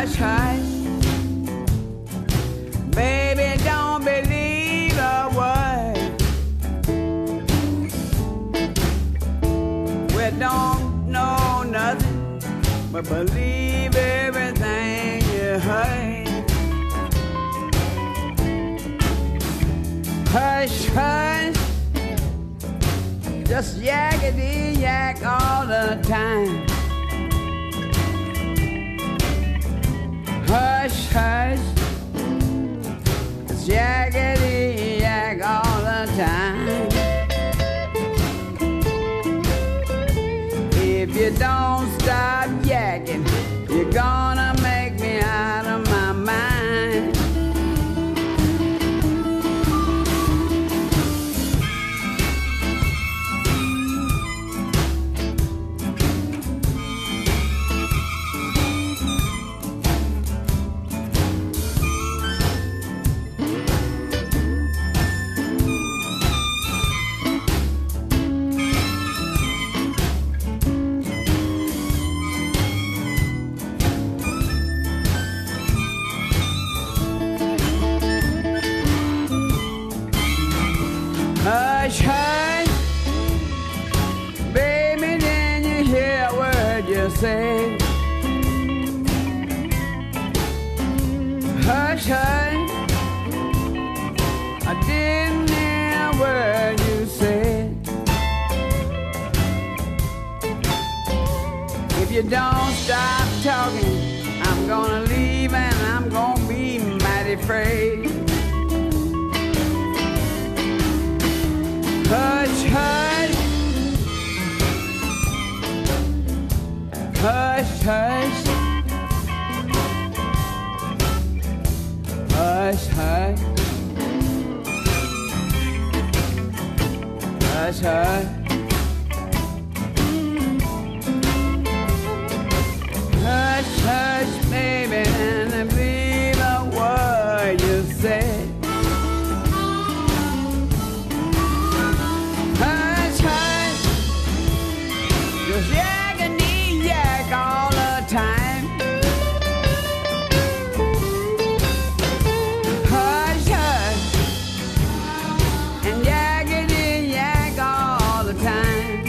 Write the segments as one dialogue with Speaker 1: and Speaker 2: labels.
Speaker 1: Hush, hush, baby, don't believe a word. We don't know nothing, but believe everything you heard. Hush, hush, just yakety yak all the time. Hush, hush, just yakety yak all the time. If you don't stop yakking, you're gonna make me out of my mind. Hush, hush, baby, didn't you hear a word you said? Hush, hush, I didn't hear a word you said. If you don't stop talking, I'm gonna leave and I'm gonna be mighty afraid. Hush, hush, hush, hush, hush, hush, hush, hush, hush, hush, baby, and I believe a word you said. Just yakety yak all the time. Hush, hush, and yakety yak all the time.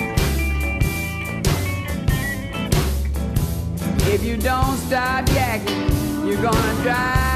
Speaker 1: If you don't stop yakking, you're gonna drive